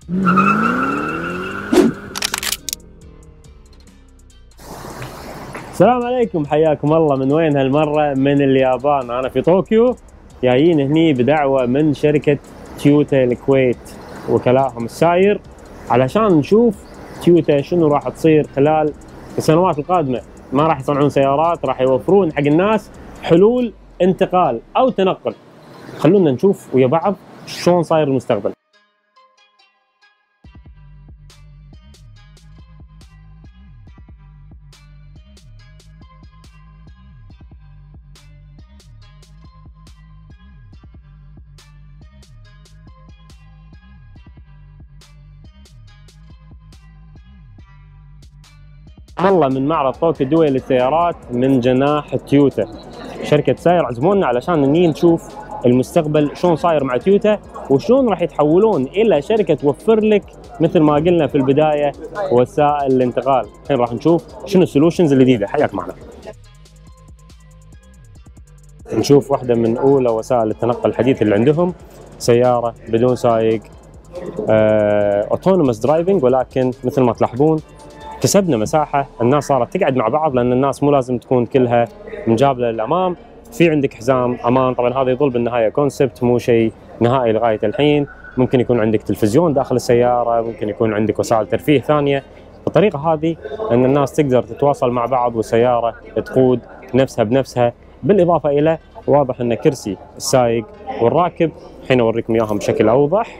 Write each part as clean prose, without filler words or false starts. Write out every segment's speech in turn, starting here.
السلام عليكم، حياكم الله. من وين هالمرة؟ من اليابان. أنا في طوكيو، جايين هني بدعوة من شركة تويوتا الكويت وكلاهم الساير، علشان نشوف تويوتا شنو راح تصير خلال السنوات القادمة. ما راح يصنعون سيارات، راح يوفرون حق الناس حلول انتقال أو تنقل. خلونا نشوف ويا بعض شلون صاير المستقبل. والله من معرض طوكيو الدولي للسيارات من جناح تويوتا شركة ساير عزمونا علشان نجي نشوف المستقبل شلون صاير مع تويوتا، وشلون راح يتحولون الى شركة توفر لك مثل ما قلنا في البداية وسائل الانتقال. الحين راح نشوف شنو السولوشنز الجديدة. حياك معنا. نشوف واحدة من اولى وسائل التنقل الحديثة اللي عندهم، سيارة بدون سايق، اوتونوموس درايفنج، ولكن مثل ما تلاحظون كسبنا مساحة. الناس صارت تقعد مع بعض لأن الناس مو لازم تكون كلها مجابلة للأمام. في عندك حزام أمان، طبعا هذا يظل بالنهاية كونسبت مو شيء نهائي لغاية الحين. ممكن يكون عندك تلفزيون داخل السيارة، ممكن يكون عندك وسائل ترفيه ثانية. بالطريقة هذه أن الناس تقدر تتواصل مع بعض والسيارة تقود نفسها بنفسها. بالإضافة إلى واضح أن كرسي السائق والراكب، الحين أوريكم إياهم بشكل أوضح،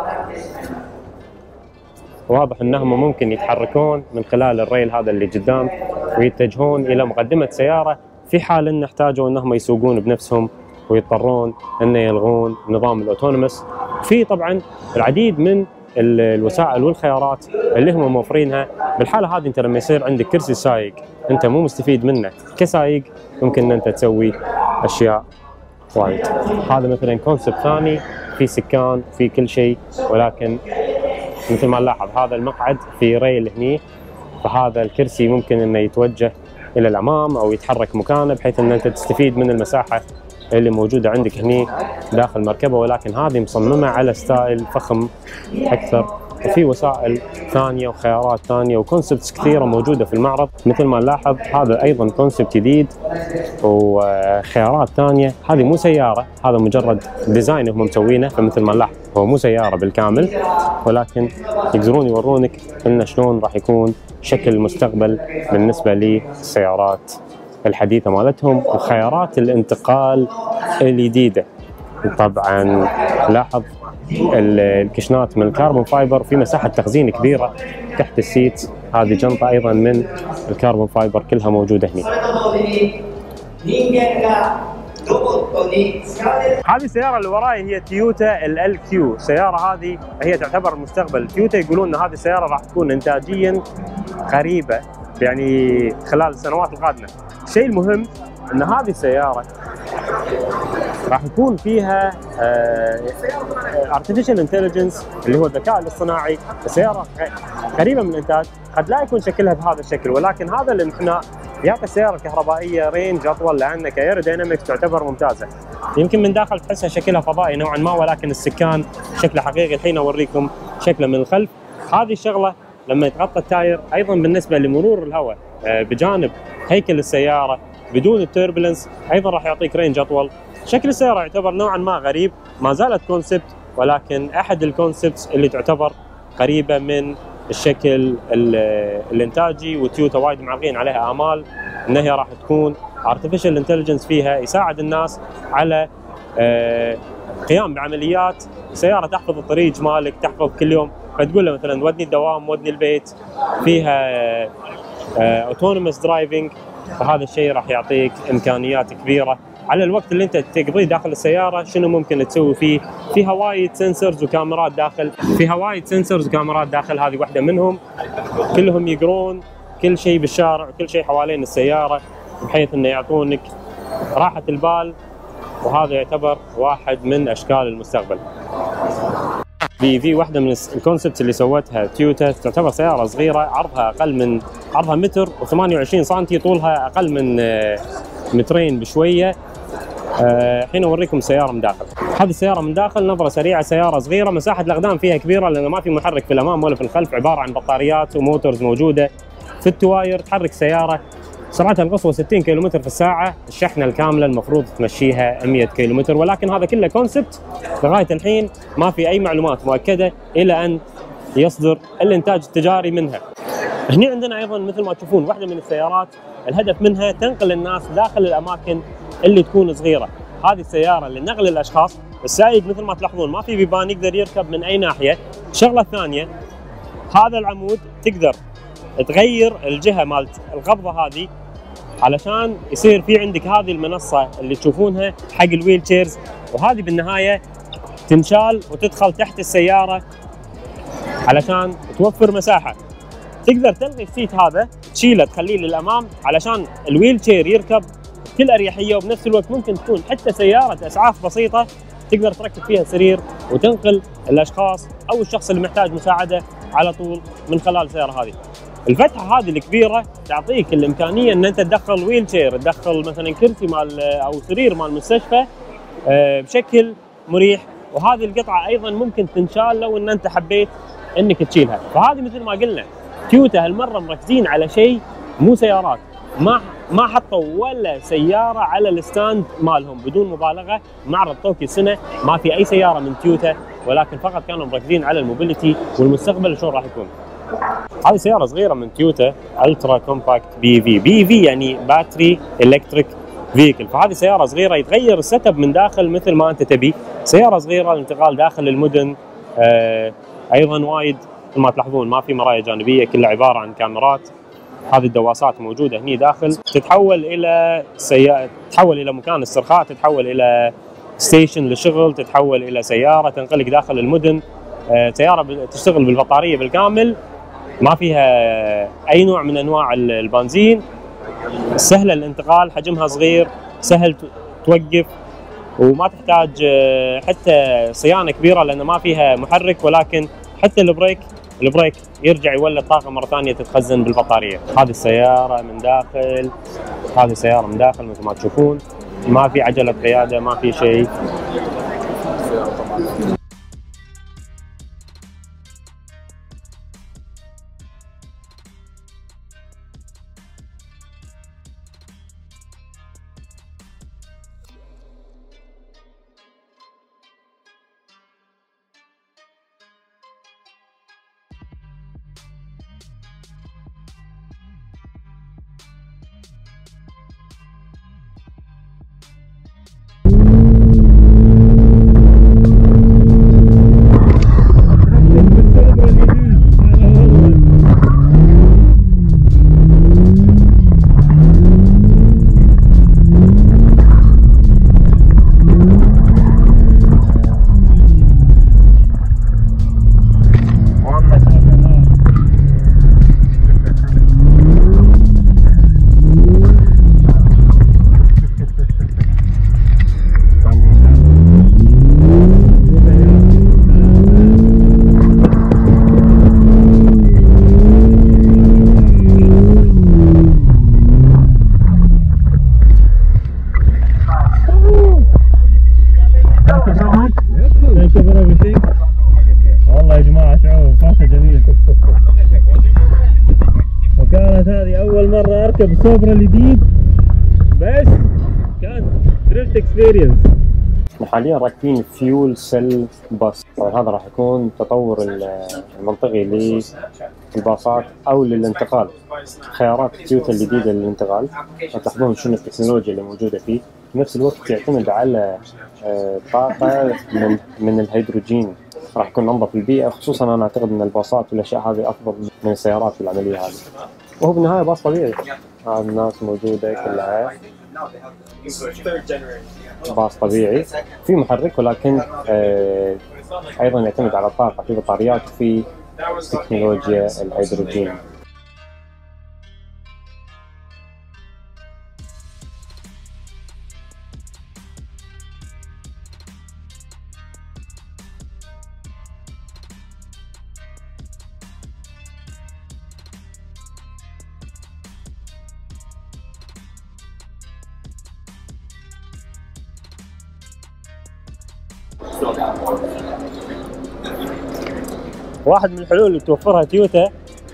واضح انهم ممكن يتحركون من خلال الريل هذا اللي قدام ويتجهون الى مقدمه سياره في حال ان احتاجوا انهم يسوقون بنفسهم ويضطرون ان يلغون نظام الاوتونوموس. في طبعا العديد من الوسائل والخيارات اللي هم موفرينها. بالحاله هذه انت لما يصير عندك كرسي سايق انت مو مستفيد منه كسايق، ممكن ان انت تسوي اشياء وايد. هذا مثلا كونسبت ثاني، في سكان في كل شيء، ولكن مثل ما نلاحظ هذا المقعد في ريل هني، فهذا الكرسي ممكن انه يتوجه الى الامام او يتحرك مكانه بحيث ان انت تستفيد من المساحه اللي موجوده عندك هني داخل المركبه، ولكن هذه مصممه على ستايل فخم اكثر. وفي وسائل ثانيه وخيارات ثانيه وكونسبتس كثيره موجوده في المعرض. مثل ما نلاحظ هذا ايضا كونسبت جديد وخيارات ثانيه. هذه مو سياره، هذا مجرد ديزاين هم مسوينه، فمثل ما نلاحظ هو مو سياره بالكامل، ولكن يقدرون يورونك ان شلون راح يكون شكل المستقبل بالنسبه للسيارات الحديثه مالتهم وخيارات الانتقال الجديده. طبعا لاحظ الكشنات من الكربون فايبر، في مساحه تخزين كبيره تحت السيت. هذه جنطه ايضا من الكربون فايبر كلها موجوده هنا. هذه السيارة اللي وراي هي تويوتا ال كيو. السيارة هذه هي تعتبر المستقبل. تويوتا يقولون ان هذه السيارة راح تكون انتاجيا قريبة يعني خلال السنوات القادمة. الشيء المهم ان هذه السيارة راح يكون فيها artificial intelligence اللي هو الذكاء الاصطناعي. السيارة قريبة من الانتاج، قد لا يكون شكلها بهذا الشكل، ولكن هذا الانحناء يعطي السيارة الكهربائية رينج أطول، لأن كايرودينامكس تعتبر ممتازة. يمكن من داخل تحسها شكلها فضائي نوعا ما، ولكن السكان شكله حقيقي. الحين أوريكم شكله من الخلف. هذه الشغلة لما يتغطى التاير أيضا بالنسبة لمرور الهواء بجانب هيكل السيارة بدون التوربلنس أيضا راح يعطيك رينج أطول. شكل السيارة يعتبر نوعا ما غريب، ما زالت كونسبت، ولكن أحد الكونسبتس اللي تعتبر قريبة من الشكل الانتاجي. وتويوتا وايد معلقين عليها امال انها هي راح تكون artificial intelligence فيها يساعد الناس على قيام بعمليات. سياره تحفظ الطريق مالك، تحفظ كل يوم، فتقول له مثلا ودني الدوام ودني البيت. فيها autonomous driving، فهذا الشيء راح يعطيك امكانيات كبيره على الوقت اللي انت تقضيه داخل السياره. شنو ممكن تسوي فيه؟ فيها وايد سنسورز وكاميرات داخل، هذه واحده منهم. كلهم يقرون كل شيء بالشارع وكل شيء حوالين السياره بحيث انه يعطونك راحه البال، وهذا يعتبر واحد من اشكال المستقبل. في واحده من الكونسبتس اللي سوتها تويوتا، تعتبر سياره صغيره، عرضها متر و28 سم، طولها اقل من مترين بشويه. الحين اوريكم السياره من داخل. هذه السيارة من داخل نظرة سريعة، سيارة صغيرة، مساحة الأقدام فيها كبيرة لأنه ما في محرك في الأمام ولا في الخلف، عبارة عن بطاريات وموتورز موجودة في التواير. تحرك سيارة سرعتها القصوى 60 كيلومتر في الساعة، الشحنة الكاملة المفروض تمشيها 100 كيلومتر، ولكن هذا كله كونسبت لغاية الحين، ما في أي معلومات مؤكدة إلى أن يصدر الإنتاج التجاري منها. هنا عندنا أيضا مثل ما تشوفون واحدة من السيارات الهدف منها تنقل الناس داخل الأماكن اللي تكون صغيرة. هذه السيارة لنقل الأشخاص، السائق مثل ما تلاحظون ما في بيبان، يقدر يركب من أي ناحية. الشغلة الثانية، هذا العمود تقدر تغير الجهة مالت القبضة هذه علشان يصير في عندك هذه المنصة اللي تشوفونها حق الويل تشيرز، وهذه بالنهاية تنشال وتدخل تحت السيارة علشان توفر مساحة. تقدر تلغي السيت هذا، تشيله تخليه للأمام علشان الويل تشير يركب بكل أريحية، وبنفس الوقت ممكن تكون حتى سيارة إسعاف بسيطة تقدر تركب فيها سرير وتنقل الأشخاص أو الشخص اللي محتاج مساعدة على طول من خلال السيارة هذه. الفتحة هذه الكبيرة تعطيك الإمكانية أن أنت تدخل ويل تشير، تدخل مثلا كرسي مال أو سرير مال مستشفى بشكل مريح، وهذه القطعة أيضا ممكن تنشال لو أن أنت حبيت أنك تشيلها. فهذه مثل ما قلنا تويوتا هالمرة مركزين على شيء مو سيارات، ما حطوا ولا سيارة على الستاند مالهم، بدون مبالغة. معرض طوكيو السنة ما في أي سيارة من تويوتا، ولكن فقط كانوا مركزين على الموبيليتي والمستقبل شلون راح يكون. هذه سيارة صغيرة من تويوتا، الترا كومباكت بي في يعني باتري الكتريك فيكل. فهذه سيارة صغيرة يتغير السيت اب من داخل مثل ما انت تبي، سيارة صغيرة للانتقال داخل المدن. ايضا وايد مثل ما تلاحظون ما في مرايا جانبية، كلها عبارة عن كاميرات. هذه الدواسات موجودة هني داخل، تتحول إلى مكان استرخاء، تتحول إلى ستيشن للشغل، تتحول إلى سيارة تنقلك داخل المدن. سيارة تشتغل بالبطارية بالكامل، ما فيها أي نوع من أنواع البنزين، سهلة الانتقال، حجمها صغير، سهل توقف، وما تحتاج حتى صيانة كبيرة لأن ما فيها محرك، ولكن حتى البريك يرجع يولد طاقة مرة ثانية تتخزن بالبطارية. هذه السيارة من داخل مثل ما تشوفون، ما في عجلة قيادة، ما في شيء. والله يا جماعة شعور صراحة جميل. وكانت هذه أول مرة أركب سوبرا الجديد، بس كان دريفت اكسبيرينس. احنا حاليا راكبين فيول سيل باص. طبعا هذا راح يكون تطور المنطقي للباصات او للانتقال. خيارات تويوتا الجديده للانتقال، تلاحظون شنو التكنولوجيا اللي موجوده فيه. في نفس الوقت يعتمد على طاقه من الهيدروجين، راح يكون انظف للبيئه. خصوصا انا اعتقد ان الباصات والاشياء هذه افضل من السيارات في العمليه هذه. وهو بالنهايه باص طبيعي، هذه الناس موجوده كلها باص طبيعي في محرك، ولكن ايضا يعتمد على الطاقه، في بطاريات وفي تكنولوجيا الهيدروجين. واحد من الحلول اللي توفرها تويوتا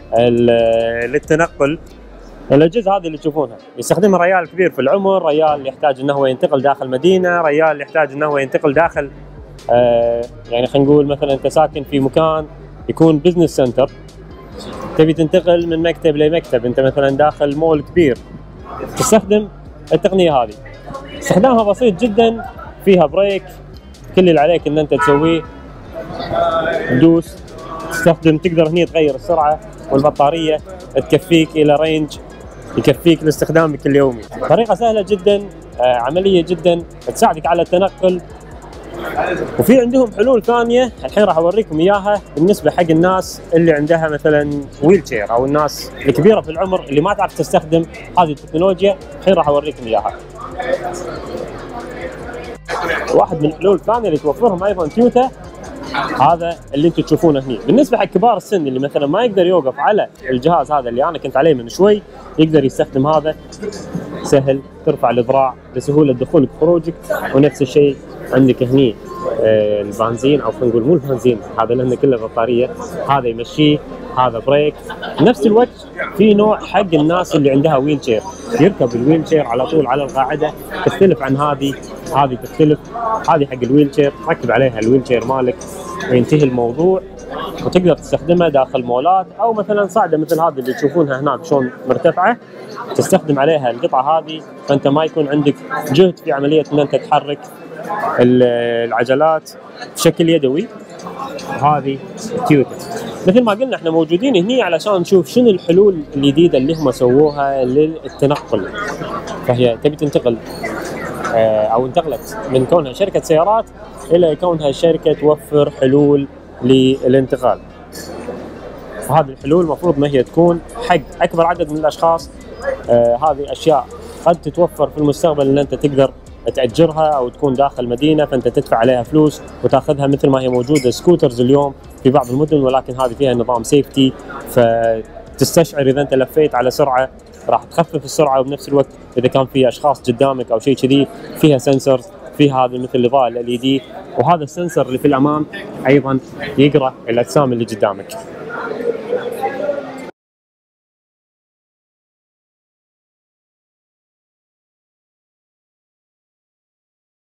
للتنقل الاجهزه هذه اللي تشوفونها، يستخدمها ريال كبير في العمر، ريال يحتاج انه هو ينتقل داخل مدينه، ريال يحتاج انه هو ينتقل داخل يعني خلينا نقول مثلا انت ساكن في مكان يكون بزنس سنتر، تبي تنتقل من مكتب لمكتب، انت مثلا داخل مول كبير، تستخدم التقنيه هذه. استخدامها بسيط جدا، فيها بريك، كل اللي عليك ان انت تسويه تدوس، تستخدم، تقدر هني تغير السرعه والبطاريه، تكفيك الى رينج يكفيك لاستخدامك اليومي. طريقه سهله جدا، عمليه جدا، تساعدك على التنقل. وفي عندهم حلول ثانيه الحين راح اوريكم اياها بالنسبه حق الناس اللي عندها مثلا ويل شير او الناس الكبيره في العمر اللي ما تعرف تستخدم هذه التكنولوجيا، الحين راح اوريكم اياها. واحد من الحلول الثانيه اللي توفرهم ايضا تويوتا هذا اللي انتم تشوفونه هنا. بالنسبه حق كبار السن اللي مثلا ما يقدر يوقف على الجهاز هذا اللي انا كنت عليه من شوي، يقدر يستخدم هذا، سهل، ترفع الذراع لسهوله دخولك وخروجك. ونفس الشيء عندك هني البنزين، او خلينا نقول مو البنزين، هذا لانه كله بطاريه، هذا يمشيه، هذا بريك. نفس الوقت في نوع حق الناس اللي عندها ويل شير، يركب الويل شير على طول على القاعده، تختلف عن هذه تختلف، هذه حق الويل شير ركب عليها الويل شير مالك وينتهي الموضوع، وتقدر تستخدمها داخل مولات، او مثلا صعده مثل هذه اللي تشوفونها هناك شلون مرتفعه، تستخدم عليها القطعه هذه، فانت ما يكون عندك جهد في عمليه ان انت تحرك العجلات بشكل يدوي. هذه تويوتا. مثل ما قلنا احنا موجودين هني علشان نشوف شنو الحلول الجديده اللي هم سووها للتنقل. فهي تبي تنتقل او انتقلت من كونها شركه سيارات الى كونها شركه توفر حلول للانتقال. وهذه الحلول المفروض ان هي تكون حق اكبر عدد من الاشخاص. هذه اشياء قد تتوفر في المستقبل ان انت تقدر تأجرها او تكون داخل مدينه فانت تدفع عليها فلوس وتاخذها مثل ما هي موجوده سكوترز اليوم في بعض المدن، ولكن هذه فيها نظام سيفتي، فتستشعر اذا انت لفيت على سرعه راح تخفف السرعه، وبنفس الوقت اذا كان في اشخاص قدامك او شيء كذي فيها سنسورز، فيها هذا مثل الاضاءه LED، وهذا السنسر اللي في الامام ايضا يقرا الاجسام اللي قدامك.